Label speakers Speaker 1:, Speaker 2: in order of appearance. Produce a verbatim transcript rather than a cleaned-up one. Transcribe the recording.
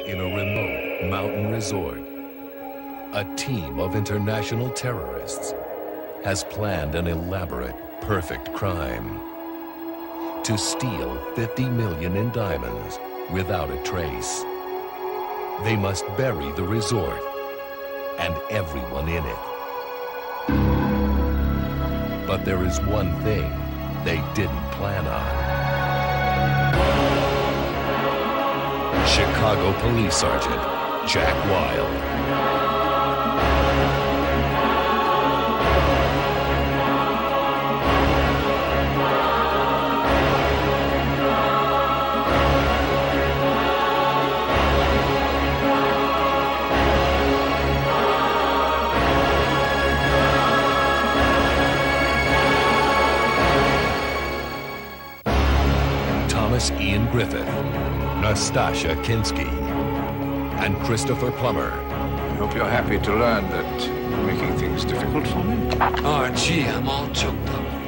Speaker 1: In a remote mountain resort, a team of international terrorists has planned an elaborate, perfect crime to steal fifty million in diamonds without a trace. They must bury the resort and everyone in it. But there is one thing they didn't plan on. Chicago Police Sergeant Jack Wild. Ian Griffith, Nastasha Kinski, and Christopher Plummer.
Speaker 2: I hope you're happy to learn that you're making things difficult for me.
Speaker 3: Oh, gee, I'm all choked up.